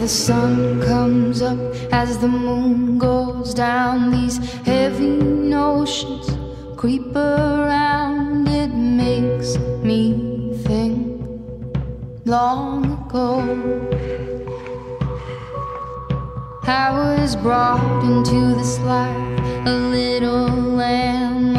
the sun comes up, as the moon goes down, these heavy notions creep around. It makes me think long ago I was brought into this life a little lamb,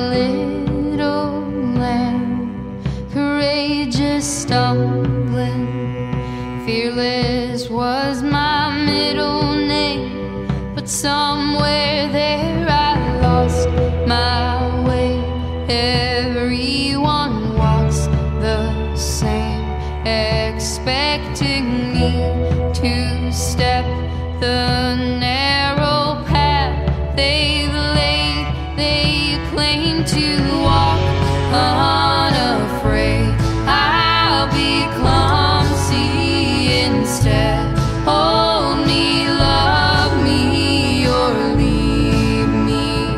courageous, stumbling, fearless was my middle name. But somewhere there I lost my way. Everyone walks the same, expecting me to step the narrow path they've laid. They claim to walk unafraid. I'll be clumsy instead. Hold me, love me, or leave me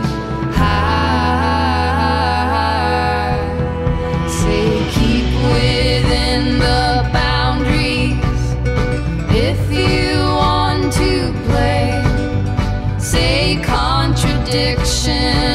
high. Say keep within the boundaries if you want to play. Say contradiction